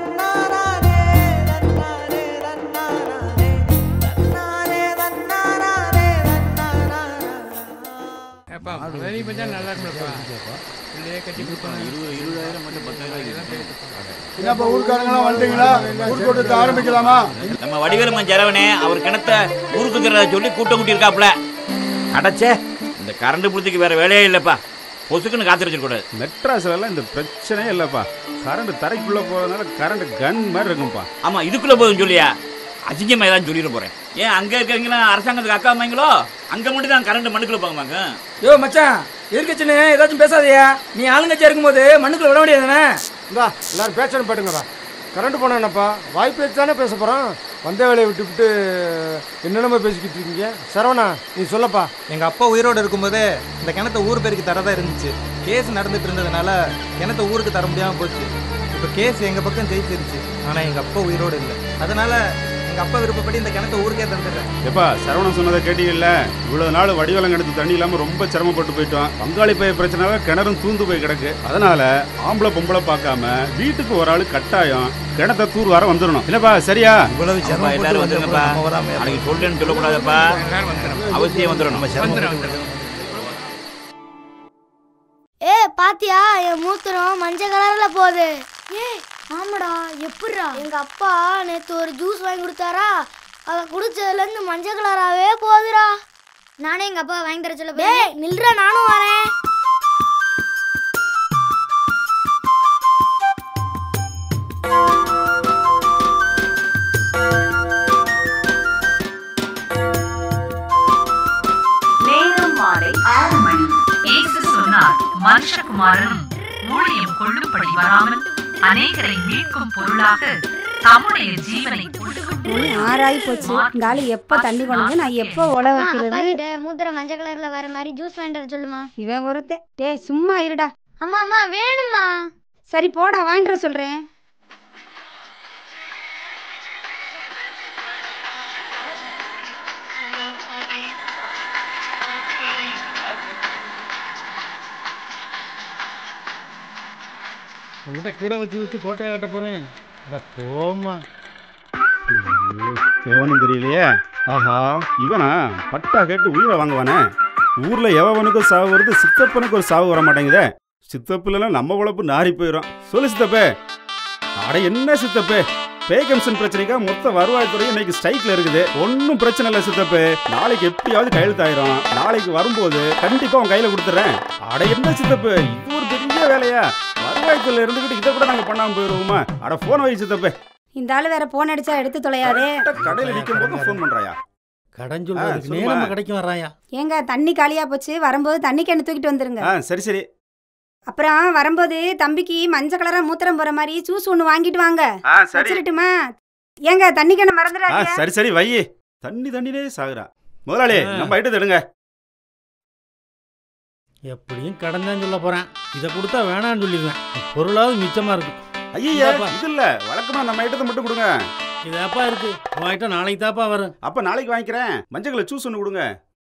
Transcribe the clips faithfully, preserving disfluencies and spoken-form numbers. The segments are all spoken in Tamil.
ஆரம்பிக்கலாமா? நம்ம வடிவேலுமன் ஜெரவனே அவர் கிணத்த ஊருக்கு சொல்லி கூட்டம் கூட்டி இருக்காப்ல. அடைச்சே இந்த கரண்ட் புடுத்திக்கு வேற வேலையே இல்லப்பா. பொசுக்குன்னு காத்திருக்க கூடாது. மெட்ராஸ்ல எல்லாம் இந்த பிரச்சனையே இல்லப்பா. கரண்ட் தரைக்குள்ள போறதுனால கரண்ட் கன் மாதிரி இருக்கும்பா. ஆமா இதுக்குள்ள போதும் சொல்லியா அசிங்கமா ஏதாவது சொல்லிட போறேன். ஏன் அங்க இருக்கிறீங்களா அரசாங்கத்துக்கு அக்கா அம்மாங்களோ அங்க மட்டும் தான் கரண்ட் மண்ணுக்குள்ள போவாங்க. யோ மச்சான் இருக்கச்சுன்னு ஏதாச்சும் பேசாதையா. நீ ஆளுங்கட்சியா இருக்கும்போது மண்ணுக்குள்ள விட முடியாதுண்ணே. இந்தா எல்லாரும் பேச்சணும் பாட்டுங்கடா. கரண்ட் போனா என்னப்பா வாய் பேச்சு தானே பேச போறோம். வந்த வேலையை விட்டு விட்டு என்னென்னமோ பேசிக்கிட்டு இருக்கீங்க. சரவணா நீ சொல்லப்பா. எங்க அப்பா உயிரோடு இருக்கும்போதே இந்த கிணத்தை ஊர் பேருக்கு தரதா இருந்துச்சு. கேஸ் நடந்துட்டு இருந்ததுனால கிணத்தை ஊருக்கு தர முடியாம போச்சு. இப்ப கேஸ் எங்க பக்கம் ஜெயிச்சிருச்சு. ஆனா எங்க அப்பா உயிரோடு இல்லை. அதனால எங்க அப்பா விருப்பப்படி இந்த கிணத்தை ஊருக்கே தந்துடுறேன். எப்பா சரவணன் சொன்னதை கேட்டீங்கல்ல. இவ்வளவு நாள் வடிவலம் கிணத்து தண்ணி இல்லாம ரொம்ப சிரமப்பட்டு போயிட்டோம். பங்காளி பைய பிரச்சனால கிணறும் தூந்து போய் கிடக்கு. அதனால ஆம்பளை பொம்பளை பார்க்காம வீட்டுக்கு ஒரு ஆளு கட்டாயம் கிணத்தை தூர் வர வந்துடணும். இல்லப்பா சரியா? இவ்வளவு எல்லாரும் வந்துருங்கப்பா. அன்னைக்கு சொல்லுன்னு சொல்லக்கூடாதப்பா. அவசியம் வந்துடணும். ஏ பாத்தியா என் மூத்திரம் மஞ்சள் கலர்ல போகுது. ஏ ஆமாடா எப்படிடா? எங்க அப்பா நேத்து ஒரு ஜூஸ் வாங்கி கொடுத்தாரா, அதை குடிச்சதுல இருந்து மஞ்சள் கலராவே போகுதுடா. நானே எங்க அப்பா வாங்கி தர சொல்ல. டேய் நில்றா நானும் வரேன். நேரம் மாலை ஆறு மணி. இயேசு சொன்னார் மனுஷகுமாரனும் ஊழியம் கொள்ளும்படி வராமல் அநேகரை மீட்கும் பொருளாக தம்முடைய ஜீவனை ஆறாய் போச்சு. காலி எப்ப தண்ணி கொண்டு நான் எப்ப உழ வைக்கிறது? மூத்திரம் மஞ்சள் கலர்ல வர மாதிரி ஜூஸ் வாங்கிட்டு சொல்லுமா. இவன் ஒருத்தன். டேய் சும்மா இருடா. அம்மா அம்மா வேணுமா? சரி போடா வாங்கிட்டு சொல்றேன். கீழே வச்சு வச்சு கோட்டையை கட்ட போறேன். போமா எவனும் தெரியலையே. ஆஹா இவனா பட்டா கேட்டு உயிரை வாங்குவானே. ஊர்ல எவனுக்கும் சாவு வருது, சித்தப்பனுக்கு ஒரு சாவு வர மாட்டேங்குதே. சித்தப்புலாம் நம்ம உழப்பு நாரி போயிடும். சொல்லு சித்தப்பே. அட என்ன சித்தப்பே, பே கமிஷன் பிரச்சனைக்காக மொத்த வருவாய்த்துறை இன்னைக்கு ஸ்ட்ரைக்ல இருக்குது. ஒன்னும் பிரச்சனை இல்லை சித்தப்பே. நாளைக்கு எப்படியாவது கையெழுத்தாயிரும். நாளைக்கு வரும்போது கண்டிப்பா உன் கையில கொடுத்துறேன். அட என்ன சித்தப்பே, இது ஒரு பெரிய வேலையா? வருவாய்த்துறையில இருந்துகிட்டு இதை கூட நாங்க பண்ணாம போயிருவோமா? அட போன் வை சித்தப்பே. இந்த ஆளு வேற போன் அடிச்சா எடுத்து தொலையாதே. கடையில நிக்கும் போது போன் பண்றாயா? கடன் கடைக்கு வர்றாயா? ஏங்க தண்ணி காலியா போச்சு, வரும்போது தண்ணி கேன் தூக்கிட்டு வந்துருங்க. சரி சரி. அப்புறம் வரும்போது தம்பிக்கு மஞ்சள் கலரா மூத்திரம் போற மாதிரி ஜூஸ் ஒண்ணு வாங்கிட்டு வாங்க. வச்சிரட்டுமா? ஏங்க தண்ணி கேன் மறந்துடாதீங்க. சரி சரி வை. தண்ணி தண்ணினே சாகுறா. முதலாளி நம்ம ஐட்டத்தை எடுங்க. எப்படியும் கடன் தான் சொல்ல போறேன். இதை கொடுத்தா வேணான்னு சொல்லிடுவேன். பொருளாவது மிச்சமா இருக்கும். ஐயா இது இல்ல, வழக்கமா நம்ம ஐட்டத்தை மட்டும் கொடுங்க. இது எப்பா இருக்கு உங்ககிட்ட? நாளைக்கு தாப்பா வரும். அப்ப நாளைக்கு வாங்கிக்கிறேன். மஞ்சள் ஜூஸ் ஒன்று கொடுங்க.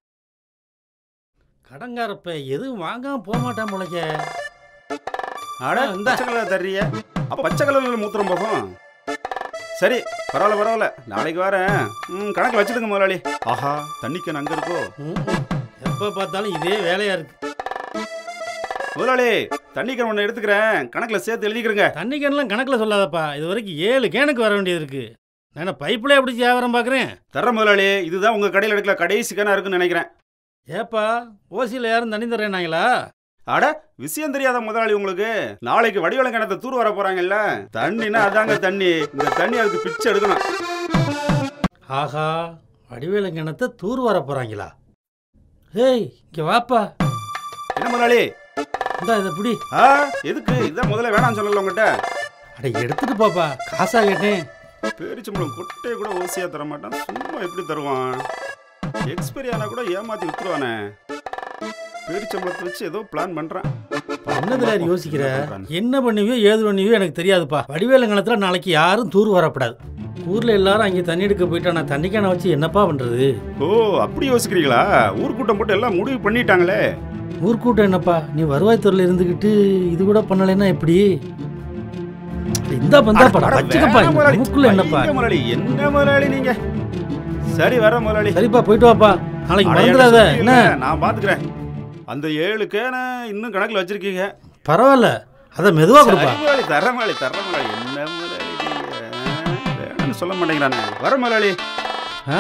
கடங்காரப்ப எதுவும் வாங்காம போக மாட்டான் முளைக்க. அட இந்த பச்சை கலர் தர்றிய. அப்ப பச்சை கலர்ல மூத்திரம் போகும். சரி பரவாயில்ல பரவாயில்ல, நாளைக்கு வரேன். ம் கணக்கு வச்சுடுங்க முதலாளி. ஆஹா தண்ணிக்கு அங்க இருக்கோ. எப்ப பார்த்தாலும் இதே வேலையா இருக்கு. முதலாளி தண்ணி கேன் ஒன்று எடுத்துக்கிறேன், கணக்குல சேர்த்து எழுதிக்கிறேங்க. தண்ணி கேன்லாம் கணக்குல சொல்லாதப்பா. இது வரைக்கும் ஏழு கேனுக்கு வர வேண்டியது இருக்கு. நான் பைப்புல எப்படி வியாபாரம் பாக்குறேன். தர்ற முதலாளி, இதுதான் உங்க கடையில் எடுக்கல கடைசி கேனா இருக்குன்னு நினைக்கிறேன். ஏப்பா ஓசியில் யாரும் தண்ணி தர்றேனாங்களா? அட விஷயம் தெரியாத முதலாளி உங்களுக்கு. நாளைக்கு வடிவலம் கிணத்தை தூர் வர போறாங்கல்ல, தண்ணினா அதாங்க தண்ணி. இந்த தண்ணி அதுக்கு பிச்சை எடுக்கணும். ஆஹா வடிவேலம் கிணத்தை தூர் வர போறாங்களா? ஏய் இங்க வாப்பா. என்ன முதலாளி? இந்த இதை பிடி. ஆ எதுக்கு? இதான் முதல்ல வேணாம்னு சொல்லல உங்ககிட்ட. அட எடுத்துட்டு போப்பா, காசா கேட்டேன். பேரிச்சம்பளம் கொட்டையை கூட ஓசியா தர மாட்டான், சும்மா எப்படி தருவான்? எக்ஸ்பைரி ஆனா கூட ஏமாத்தி விட்டுருவானே. பேரிச்சம்பளத்தை வச்சு ஏதோ பிளான் பண்றான். என்னதுல யோசிக்கிற? என்ன பண்ணுவியோ ஏது பண்ணுவியோ எனக்கு தெரியாதுப்பா. வடிவேலங்கணத்துல நாளைக்கு யாரும் தூர் வரப்படாது. ஊர்ல எல்லாரும் அங்கே தண்ணி எடுக்க போயிட்டா நான் தண்ணிக்கான வச்சு என்னப்பா பண்றது? ஓ அப்படி யோசிக்கிறீங்களா? ஊர்க்கூட்டம் போட்டு எல்லாம் முடிவு பண்ணிட்டாங்களே. ஊர்க்கூட்டம் என்னப்பா? நீ வருவாய்த்துறையில இருந்துகிட்டு இது கூட பண்ணலைன்னா எப்படி? இந்த பந்தா படம் வச்சுக்கப்பா. மூக்குல என்னப்பா? முதலாளி என்ன முதலாளி நீங்க? சரி வர முதலாளி. சரிப்பா போயிட்டு வாப்பா. நாளைக்கு மறந்துடாத என்ன? நான் பாத்துக்கிறேன். அந்த ஏழு கேன இன்னும் கணக்குல வச்சிருக்கீங்க. பரவாயில்ல, அத மெதுவா கொடுப்பா. முதலாளி தர முதலாளி தர முதலாளி என்ன முதலாளி நீங்க வேணும்னு சொல்ல மாட்டேங்கிறானே. வர முதலாளி. ஆ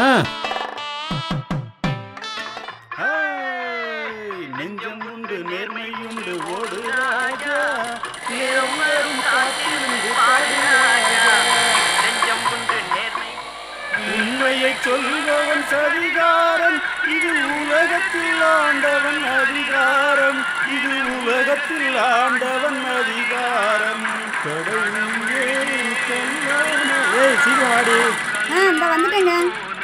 நெஞ்சம் உண்டு நேர்மை உண்டு ஓடு உண்மையை சொல்பவன் சரிகாரன், இது உலகத்தில் ஆண்டவன் அதிகாரம், இது உலகத்தில் ஆண்டவன் அதிகாரம். சீக்கிரமாடி. ஆ இந்த வந்துட்டேங்க.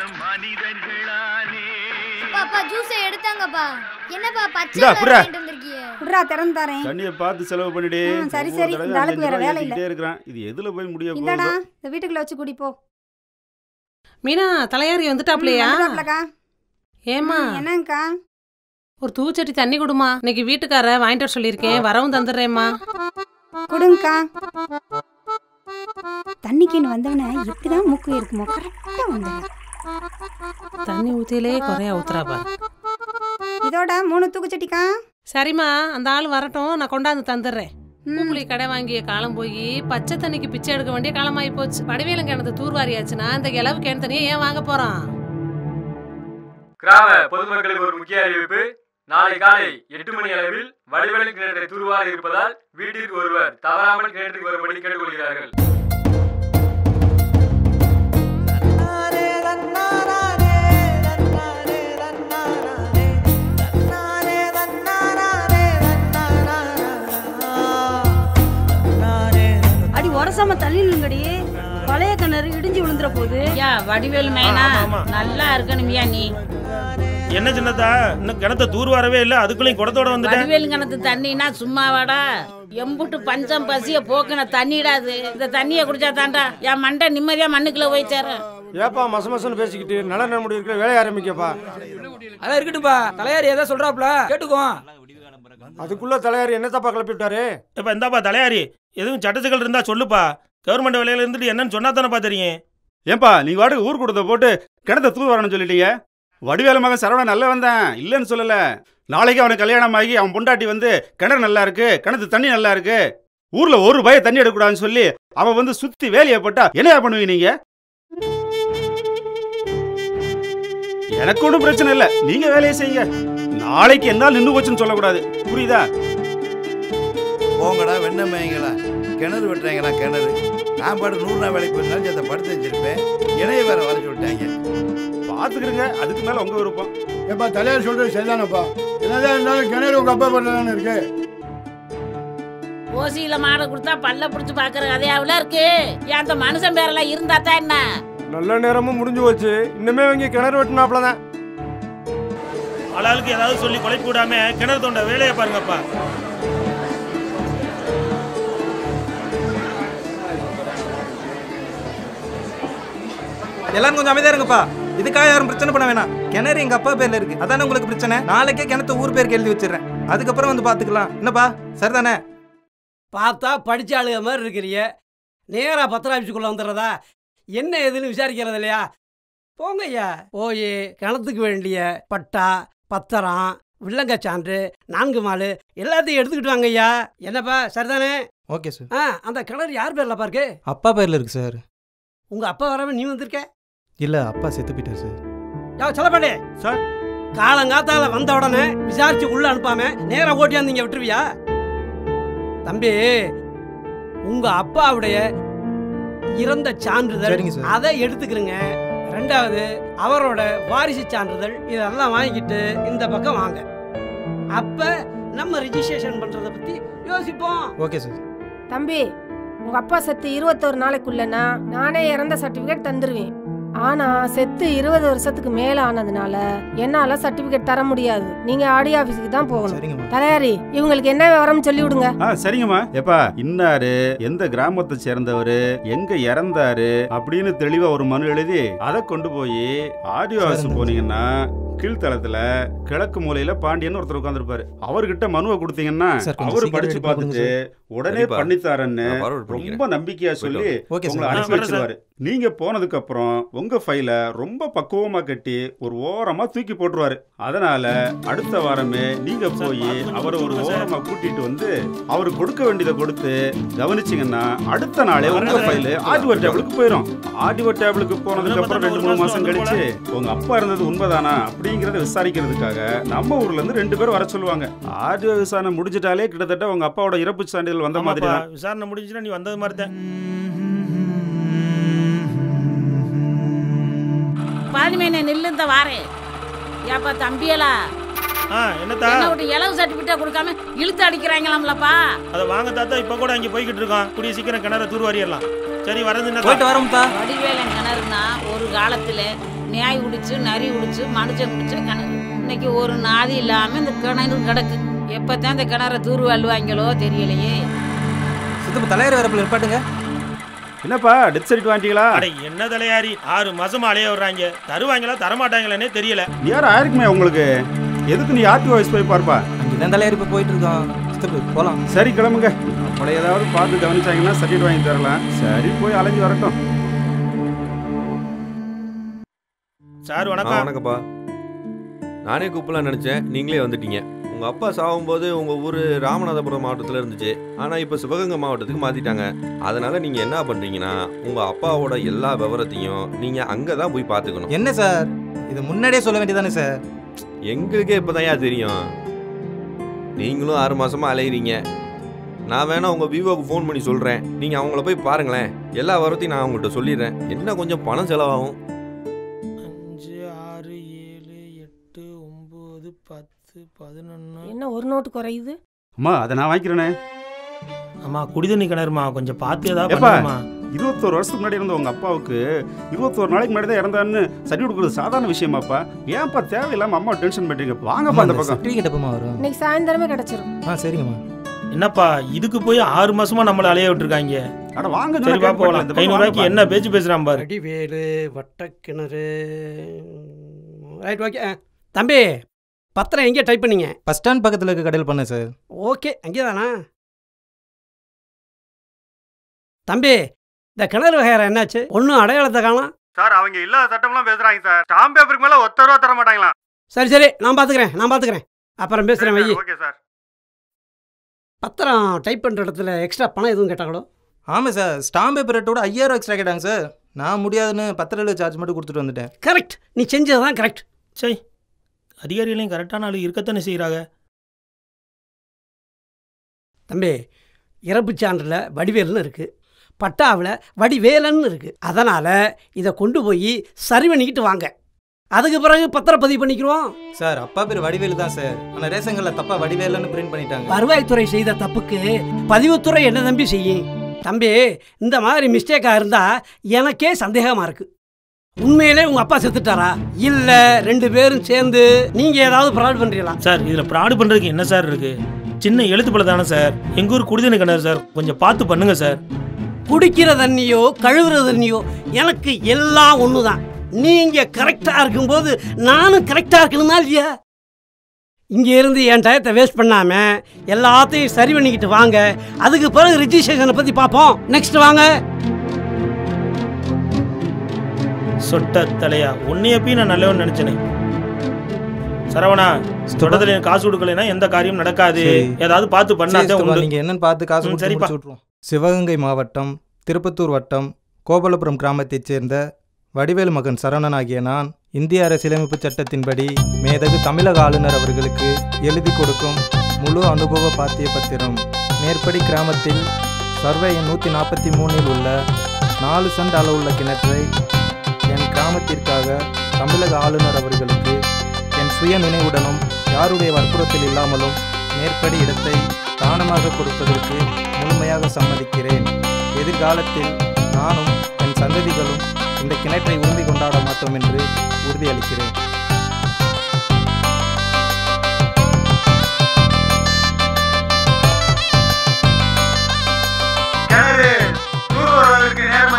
பாப்பா ஜூஸ் எடுத்தாங்கப்பா. என்னப்பா பச்சை இந்தா, புர்ரா. வாங்கிட்டு வந்திருக்கீங்க? குட்ரா திறந்து தரேன். தண்ணியை பார்த்து செலவு பண்ணிடு. ஆ, சரி, சரி. ஒவ்வொரு இந்த தடவை ஆளுக்கு வேற அஞ்சு வேலை ரூபாய் இல்ல. ஏத்திக்கிட்டே இருக்கிறான். இது எதுல போய் முடிய இந்தடா போகுதோ? இந்த வீட்டுக்குள்ள வச்சு குடி போ. மீனா தலையாரி வந்துட்டாப்லையா? வந்துட்டாப்லக்கா. ஏமா என்னங்கக்கா? ஒரு தூச்சட்டி தண்ணி கொடுமா. இன்னைக்கு வீட்டுக்கார வாங்கிட்டு வர சொல்லியிருக்கேன், வரவும் தந்துடுறேம்மா. கொடுங்கக்கா. தண்ணிக்குன்னு வந்தவன எப்படிதான் மூக்கு இருக்குமோ கரெக்டா வந்து தண்ணி ஊத்திலே குறையா ஊத்துறாப்பா. இதோட மூணு தூக்குச்சட்டிக்கா. சரிம்மா, அந்த ஆள் வரட்டும், நான் கொண்டாந்து தந்துடுறேன். பூக்குழி கடை வாங்கிய காலம் போய் பச்சை தண்ணிக்கு பிச்சை எடுக்க வேண்டிய காலமாயி போச்சு. வடிவேலும் கிணத்து தூர்வாரியாச்சுன்னா இந்த கிளவு கிணத்து தண்ணியை ஏன் வாங்க போறான்? கிராம பொதுமக்களுக்கு ஒரு முக்கிய அறிவிப்பு. நாளை காலை எட்டு மணி அளவில் வடிவேலு கிணற்றை தூர்வார இருப்பதால் வீட்டிற்கு ஒருவர் தவறாமல் கிணற்றுக்கு வரும்படி கேட்டுக்கொள்கிறார்கள். அடி உரசாம தள்ளிடுங்கடி, பழைய கிணறு இடிஞ்சு விழுந்துற போது. யா வடிவேலு மேனா நல்லா இருக்கணுமியா நீ. என்ன சின்னதா இன்னும் கிணத்தை தூர் வரவே இல்லை, அதுக்குள்ளேயும் குடத்தோட வந்துட்டேன். வடிவேலு கிணத்து தண்ணினா சும்மாவாடா, எம்புட்டு பஞ்சம் பசிய போக்குன தண்ணிடாது. இந்த தண்ணியை குடிச்சா தாண்டா என் மண்டை நிம்மதியா மண்ணுக்குள்ள போய் சேரும். ஏப்பா மச மசன்னு பேசிக்கிட்டு நல்ல நேரம் முடிக்கிற வேலையை ஆரம்பிக்கப்பா. அதான் இருக்கட்டும்பா, தலையாரி ஏதாவது சொல்றாப்ல கேட்டுக்கோ. அதுக்குள்ள தலையாரி என்னத்தப்பா கிளப்பி விட்டாரு? இப்ப இந்தாப்பா தலையாரி, எதுவும் சட்டத்துக்கள் இருந்தா சொல்லுப்பா. கவர்மெண்ட் வேலையில இருந்துட்டு என்னன்னு சொன்னா தானப்பா தெரியும். ஏன்பா நீங்க வாட்டுக்கு ஊர் கொடுத்த போட்டு கிணத்தை தூர் வரணும்னு சொல்லிட்டீங்க. வடிவேலு மகன் சரவணன் நல்ல வந்தேன் இல்லைன்னு சொல்லல. நாளைக்கு அவனுக்கு கல்யாணம் ஆகி அவன் பொண்டாட்டி வந்து கிணறு நல்லா இருக்கு, கிணத்து தண்ணி நல்லா இருக்கு, ஊர்ல ஒரு பய தண்ணி எடுக்கக்கூடாதுன்னு சொல்லி அவன் வந்து சுத்தி வேலையை போட்டா என்னையா பண்ணுவீங்க நீங்க? எனக்கு ஒன்றும் பிரச்சனை இல்லை, நீங்க வேலையை செய்யுங்க. நாளைக்கு என்னால் நின்று போச்சுன்னு சொல்லக்கூடாது, புரியுதா? போங்கடா வெண்ணமைங்களா, கிணறு வெட்டுறாங்களா கிணறு. நான் பாட்டு நூறு நாள் வேலைக்கு போயிருந்தாலும் அதை படுத்து வச்சிருப்பேன், இணைய வேற வர சொல்லிட்டாங்க. பார்த்துக்கிறங்க, அதுக்கு மேலே உங்க விருப்பம். ஏப்பா தலையார் சொல்றது சரிதானப்பா. என்னதான் இருந்தாலும் கிணறு உங்க அப்பா பண்ணதானே இருக்கு. ஓசியில மாடை கொடுத்தா பல்ல புடிச்சு பாக்குற கதையாவுல இருக்கு. ஏன் அந்த மனுஷன் பேரெல்லாம் இருந்தா தான் என்ன? நல்ல நேரமும் முடிஞ்சு போச்சு, இன்னுமே இவங்க கிணறு வெட்டினாப்லதான். ஆளாளுக்கு ஏதாவது சொல்லி கொலைப்பு விடாம கிணறு தோண்ட வேலையை பாருங்கப்பா. எல்லாரும் கொஞ்சம் அமைதியா இருங்கப்பா. இதுக்காக யாரும் பிரச்சனை பண்ண வேணாம். கிணறு எங்க அப்பா பேர்ல இருக்கு, அதானே உங்களுக்கு பிரச்சனை. நாளைக்கே கிணத்து ஊர் பேருக்கு எழுதி வச்சிடறேன், அதுக்கப்புறம் வந்து பாத்துக்கலாம். என்னப்பா சரிதானே? பார்த்தா படிச்ச ஆளுக மாதிரி இருக்கிறீங்க. நேரா பத்திர ஆஃபீஸுக்குள்ள வந்துடுறதா? என்ன ஏதுன்னு விசாரிக்கிறது இல்லையா? போங்க ஐயா, போய் கிணத்துக்கு வேண்டிய பட்டா, பத்திரம், வில்லங்க சான்று, நான்கு மாலு எல்லாத்தையும் எடுத்துக்கிட்டு வாங்க ஐயா. என்னப்பா சரிதானே? Okay sir. ஆ அந்த கிணறு யார் பேர்ல பாருக்கு? அப்பா பேர்ல இருக்கு சார். உங்க அப்பா வராம நீ வந்திருக்க? இல்ல அப்பா செத்து போயிட்டார் சார். யா சொல்லப்பாடே சார், காலங்காத்தால வந்த உடனே விசாரிச்சு உள்ள அனுப்பாம நேரா ஓட்டியாந்து இங்க விட்டுருவியா? தம்பி, உங்க அப்பாவுடைய இறந்த சான்றிதழ் அதை எடுத்துக்கிறங்க. ரெண்டாவது அவரோட வாரிசு சான்றிதழ் இதெல்லாம் வாங்கிக்கிட்டு இந்த பக்கம் வாங்க. அப்ப நம்ம ரிஜிஸ்ட்ரேஷன் பண்றத பத்தி யோசிப்போம். Okay sir. தம்பி, உங்க அப்பா செத்து இருபத்தோரு நாளைக்குள்ளனா நானே இறந்த சர்டிபிகேட் தந்துருவேன். ஆனா செத்து இருபது வருஷத்துக்கு மேல ஆனதுனால என்னால சர்டிபிகேட் தர முடியாது. நீங்க ஆடி ஆபீஸ்க்கு தான் போகணும். தலையாரி, இவங்களுக்கு என்ன விவரம் சொல்லி விடுங்க. ஆ சரிங்கம்மா. எப்பா இன்னாரு எந்த கிராமத்தை சேர்ந்தவரு, எங்க இறந்தாரு அப்படின்னு தெளிவா ஒரு மனு எழுதி அதை கொண்டு போய் ஆடியோ ஆஃபீஸ் போனீங்கன்னா கீழ்த்தளத்துல கிழக்கு மூலையில பாண்டியன் ஒருத்தர் உட்காந்துருப்பாரு. அவர்கிட்ட மனுவை கொடுத்தீங்கன்னா அவரு படிச்சு பார்த்துட்டு உடனே பண்ணித்தாரன்னு ரொம்ப நம்பிக்கையா சொல்லி உங்களை அனுப்பி வச்சிருவாரு. நீங்க போனதுக்கு அப்புறம் உங்க ஃபைல ரொம்ப பக்குவமா கட்டி ஒரு ஓரமா தூக்கி போட்டுருவாரு. அதனால அடுத்த வாரமே நீங்க போய் அவரை ஒரு ஓரமா கூட்டிட்டு வந்து அவரு கொடுக்க வேண்டியதை கொடுத்து கவனிச்சீங்கன்னா அடுத்த நாளே உங்க ஃபைல் ஆடியோ டேபிளுக்கு போயிடும். ஆடியோ டேபிளுக்கு போனதுக்கு அப்புறம் ரெண்டு மூணு மாசம் கழிச்சு உங்க அப்பா இருந்தது உண்மைதானா அப்படிங்கறத விசாரிக்கிறதுக்காக நம்ம ஊர்ல இருந்து ரெண்டு பேரும் வர சொல்லுவாங்க. ஆடியோ விசாரணை முடிஞ்சிட்டாலே கிட்டத்தட்ட உங்க அப்பாவோட இறப்பு சான்றிதழ் வந்த மாதிரி தான். விசாரணை முடிஞ்சுன்னா நீ வந்தது மாதிரி தான். பாதிமேனே நில்லு இந்த வாரே. ஏப்பா தம்பியலா என்னத்தா என்ன விட்டு இலவு சர்டிபிகேட் கொடுக்காம இழுத்து அடிக்கிறாங்களாம்லப்பா. அதை வாங்க தாத்தா, இப்ப கூட அங்கே போய்கிட்டு இருக்கோம். கூடிய சீக்கிரம் கிணற தூர்வாரியலாம். சரி வரது போயிட்டு வரோம்ப்பா. வடிவேலன் கிணறுனா ஒரு காலத்துல நியாய் குடிச்சு நரி குடிச்சு மனுஷன் குடிச்ச கிணறு. இன்னைக்கு ஒரு நாதி இல்லாம இந்த கிணறு கிடக்கு. எப்பதான் இந்த கிணற தூர் அழுவாங்களோ தெரியலையே. சித்தப்பு தலையாரி வரப்பில் இருப்பாட்டுங்க. என்னப்பா டெத் சர்டிஃபிகேட் வாங்கிட்டீங்களா? என்ன தலையாரி ஆறு மாசமா அலைய வர்றாங்க. தருவாங்களா தரமாட்டாங்களே தெரியல. யாரும் ஆயிருக்குமே உங்களுக்கு. எதுக்கு நீ ஆர்டிஓ ஆஃபீஸ் போய் பார்ப்பா. அங்கதான் தலையாரி இப்போ போயிட்டு இருக்கோம். சித்தப்பு போலாம். சரி கிளம்புங்க. அப்படி ஏதாவது பார்த்து கவனிச்சாங்கன்னா சர்டிஃபிகேட் வாங்கி தரலாம். சரி போய் அலைஞ்சு வரட்டும். சார் வணக்கம். வணக்கம்ப்பா. நானே கூப்பிடலாம் நினச்சேன், நீங்களே வந்துட்டீங்க. உங்கள் அப்பா சாகும்போது உங்கள் ஊர் ராமநாதபுரம் மாவட்டத்தில் இருந்துச்சு. ஆனால் இப்போ சிவகங்கை மாவட்டத்துக்கு மாற்றிட்டாங்க. அதனால் நீங்கள் என்ன பண்ணுறீங்கன்னா உங்கள் அப்பாவோட எல்லா விவரத்தையும் நீங்கள் அங்கே தான் போய் பார்த்துக்கணும். என்ன சார் இது முன்னாடியே சொல்ல வேண்டியதானே சார்? எங்களுக்கே இப்போ தான் தெரியும். நீங்களும் ஆறு மாதமாக அலையிறீங்க. நான் வேணா உங்கள் விவோவுக்கு ஃபோன் பண்ணி சொல்கிறேன். நீங்கள் அவங்கள போய் பாருங்களேன். எல்லா விவரத்தையும் நான் அவங்கள்ட்ட சொல்லிடுறேன். என்ன கொஞ்சம் பணம் செலவாகும். அஞ்சு ஆறு ஏழு எட்டு ஒம்பது பத்து பதினொன்று. என்ன ஒரு நோட்டு குறையுது? அம்மா அதை நான் வாங்கிக்கிறேனே. அம்மா குடிதண்ணி கிணறுமா, கொஞ்சம் பார்த்து ஏதாவது எப்பா பண்ணுமா. இருபத்தோரு வருஷத்துக்கு முன்னாடி இருந்த உங்க அப்பாவுக்கு இருபத்தோரு நாளைக்கு முன்னாடி தான் இறந்தான்னு சர்டிஃபிகேட் கொடுக்குறது சாதாரண விஷயமாப்பா. ஏன்ப்பா தேவையில்லாம அம்மா டென்ஷன் பண்றீங்க? வாங்கப்பா அந்த பக்கம். சர்டிஃபிகேட் எப்பமா வரும்? இன்னைக்கு சாயந்தரமே கிடைச்சிரும். ஆ சரிங்கம்மா. என்னப்பா இதுக்கு போய் ஆறு மாசமா நம்மள அலைய விட்டுருக்காங்க. அட வாங்க. சரி வா போலாம். ஐநூறு ரூபாய்க்கு என்ன பேச்சு பேசுறான் பாரு. வடிவேலு வட்டக்கிணறு. Right okay. தம்பி பத்திரம் எங்கே டைப் பண்ணீங்க? பஸ் ஸ்டாண்ட் பக்கத்தில் இருக்க கடையில் பண்ணேன் சார். ஓகே அங்கே தானா தம்பி? இந்த கிணறு வகையற என்னாச்சு? ஒன்றும் அடையாளத்தை காணலாம் சார். அவங்க இல்லாத சட்டம்லாம் பேசுறாங்க சார். ஸ்டாம்ப் பேப்பருக்கு மேலே ஒத்த ரூபா தர மாட்டாங்களா? சரி சரி நான் பார்த்துக்கிறேன் நான் பார்த்துக்கிறேன் அப்புறம் பேசுகிறேன். வை. Okay sir. பத்திரம் டைப் பண்ணுற இடத்துல எக்ஸ்ட்ரா பணம் எதுவும் கேட்டாங்களோ? ஆமாம் சார். ஸ்டாம்ப் பேப்பர் ரேட்டோட ஐயாயிரம் எக்ஸ்ட்ரா கேட்டாங்க சார். நான் முடியாதுன்னு பத்திர சார்ஜ் மட்டும் கொடுத்துட்டு வந்துட்டேன். கரெக்ட், நீ செஞ்சது தான் கரெக்ட். சரி அதிகாரிகளையும் கரெக்டான ஆளு இருக்கத்தானே செய்கிறாங்க. தம்பி இறப்பு சான்றில் வடிவேலுன்னு இருக்குது, பட்டாவில் வடிவேலன்னு இருக்குது. அதனால் இதை கொண்டு போய் சரி பண்ணிக்கிட்டு வாங்க. அதுக்கு பிறகு பத்திரப்பதிவு பண்ணிக்கிறோம். சார் அப்பா பேர் வடிவேலு தான் சார். ஆனால் ரேஷன்களில் தப்பா வடிவேலுன்னு பிரிண்ட் பண்ணிட்டாங்க. வருவாய்த்துறை செய்த தப்புக்கு பதிவுத்துறை என்ன தம்பி செய்யும்? தம்பி இந்த மாதிரி மிஸ்டேக்காக இருந்தால் எனக்கே சந்தேகமாக இருக்குது. உண்மையிலே உங்கள் அப்பா செத்துட்டாரா இல்லை ரெண்டு பேரும் சேர்ந்து நீங்கள் ஏதாவது ஃப்ராட் பண்ணுறீங்களா? சார் இதில் ஃப்ராடு பண்ணுறதுக்கு என்ன சார் இருக்குது? சின்ன எழுத்து பழம் தானே சார். எங்கள் ஊர் குடிதண்ணி கிணறு சார், கொஞ்சம் பார்த்து பண்ணுங்க சார். குடிக்கிற தண்ணியோ கழுவுற தண்ணியோ எனக்கு எல்லாம் ஒன்று தான். நீங்கள் கரெக்டாக இருக்கும்போது நானும் கரெக்டாக இருக்கணுமா இல்லையா? இங்கே இருந்து என் டயத்தை வேஸ்ட் பண்ணாமல் எல்லாத்தையும் சரி பண்ணிக்கிட்டு வாங்க. அதுக்கு பிறகு ரிஜிஸ்ட்ரேஷனை பற்றி பார்ப்போம். நெக்ஸ்ட் வாங்க. சொட்ட தலையா உன்னையப்பையும் நான் நல்லவன் நினைச்சேனே. சரவணா தொடர்ந்து காசு கொடுக்கலைன்னா எந்த காரியம் நடக்காது. ஏதாவது பார்த்து பண்ணாதே உண்டு. நீங்க என்னன்னு பார்த்து காசு கொடுத்து முடிச்சு விட்டுருவோம். சிவகங்கை மாவட்டம் திருப்பத்தூர் வட்டம் கோபாலபுரம் கிராமத்தைச் சேர்ந்த வடிவேலு மகன் சரவணன் ஆகிய நான் இந்திய அரசியலமைப்பு சட்டத்தின்படி மேதகு தமிழக ஆளுநர் அவர்களுக்கு எழுதி கொடுக்கும் முழு அனுபவ பாத்திய பத்திரம். மேற்படி கிராமத்தில் சர்வே எண் நூற்றி நாற்பத்தி மூணில் உள்ள நாலு சென்ட் அளவுள்ள கிணற்றை என் கிராமத்திற்காக தமிழக ஆளுநர் அவர்களுக்கு என் சுய நினைவுடனும் யாருடைய வற்புறுத்தல் இல்லாமலும் மேற்படி இடத்தை தானமாக கொடுப்பதற்கு முழுமையாக சம்மதிக்கிறேன். எதிர்காலத்தில் நானும் என் சந்ததிகளும் இந்த கிணற்றை உரிமை கொண்டாட மாட்டோம் என்று உறுதியளிக்கிறேன்.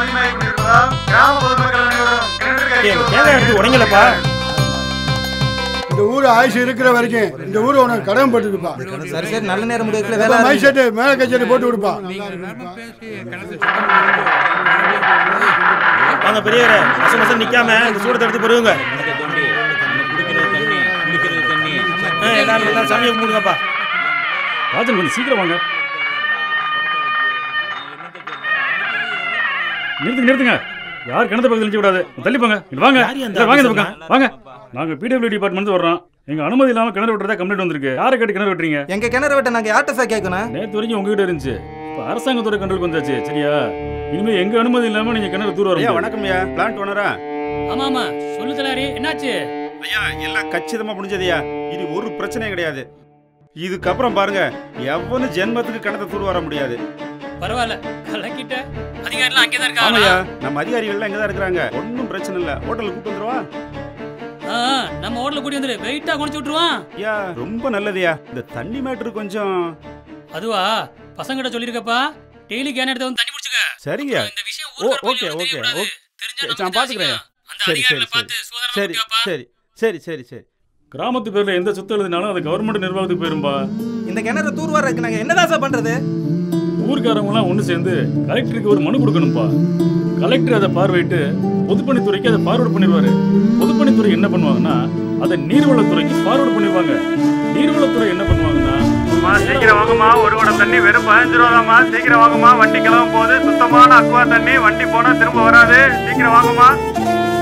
உடங்கலப்பா ஊர் ஆயுசு இருக்கிற வரைக்கும் இந்த ஊர் உனக்கு கடன் பட்டுருப்பா. சரி சரி நல்ல நேரம் முடியல வேலை மை செட்டு மேல கச்சேரி போட்டு கொடுப்பா. வாங்க பெரியவரே, அசம் அசம் நிக்காம இந்த சூடத்தை எடுத்து போடுங்க. எல்லாரும் எல்லாரும் சாமியை கும்பிடுங்கப்பா. ராஜன் கொஞ்சம் சீக்கிரம் வாங்க. நிறுத்துங்க நிறுத்துங்க. யார் கிணத்து பக்கத்தில் நிற்க கூடாது. தள்ளி போங்க. இது வாங்க வாங்க இந்த பக்கம் வாங்க. நாங்க பிடபிள்யூ டிபார்ட்மெண்ட் வர்றோம். எங்க அனுமதி இல்லாம கிணறு வெட்டுறதா கம்ப்ளைண்ட் வந்திருக்கு. யாரை கேட்டு கிணறு வெட்டுறீங்க? எங்க கிணறு வெட்ட நாங்க யார்ட்ட சார் கேட்கணும்? நேற்று வரைக்கும் உங்ககிட்ட இருந்துச்சு. இப்போ அரசாங்கத்தோட கண்ட்ரோலுக்கு வந்தாச்சு. சரியா? இனிமே எங்க அனுமதி இல்லாம நீங்க கிணறு தூர் வர. வணக்கம் ஐயா, பிளான்ட் ஓனரா? ஆமா ஆமா சொல்லு தலாரி, என்னாச்சு? ஐயா எல்லாம் கச்சிதமா முடிஞ்சதையா. இது ஒரு பிரச்சனையும் கிடையாது. இதுக்கப்புறம் பாருங்க எவனும் ஜென்மத்துக்கு கிணத்தை தூர் வர முடியாது. பரவாயில்ல, கலக்கிட்ட அதிகாரிலாம் அங்கே தான் இருக்காங்க. ஆமாயா, நம்ம அதிகாரிகள் எங்க தான் இருக்காங்க. ஒன்றும் பிரச்சனை இல்ல. ஹோட்டலுக்கு கூட்டு வந்துருவா. நம்ம ஹோட்டலுக்கு கூட்டி வந்துரு, வெயிட்டா குடிச்சு விட்டுருவான். ஐயா ரொம்ப நல்லதுயா. இந்த தண்ணி மேட்ரு கொஞ்சம். அதுவா, பசங்கிட்ட சொல்லிருக்கப்பா, டெய்லி கேன் எடுத்து வந்து தண்ணி குடிச்சுக்க. சரிங்க. இந்த விஷயம் ஓ ஓகே ஓகே ஓகே, நான் பாத்துக்கிறேன். சரி சரி சரி சரி சரி சரி சரி. கிராமத்து பேர்ல எந்த சொத்து எழுதினாலும் அது கவர்மெண்ட் நிர்வாகத்துக்கு போயிரும்பா. இந்த கிணறு தூர் வர்றதுக்கு நாங்க என்னதான் சார் பண்றது? ஊர்க்காரங்களாம் ஒன்று சேர்ந்து கலெக்டருக்கு ஒரு மனு கொடுக்கணும்ப்பா. கலெக்டர் அதை பார்வையிட்டு பொதுப்பணித்துறைக்கு அதை ஃபார்வர்ட் பண்ணிடுவாரு. பொதுப்பணித்துறை என்ன பண்ணுவாங்கன்னா அதை நீர்வளத்துறைக்கு ஃபார்வர்ட் பண்ணிடுவாங்க. நீர்வளத்துறை என்ன பண்ணுவாங்கன்னா, சீக்கிரம் வாங்கம்மா, ஒரு குடம் தண்ணி வெறும் பதினஞ்சு ரூபாதாம்மா, சீக்கிரம் வாங்கம்மா, வண்டி கிளம்பும் போது சுத்தமான அக்வா தண்ணி, வண்டி போனா திரும்ப வராது, சீக்கிரம் வாங்கம்மா.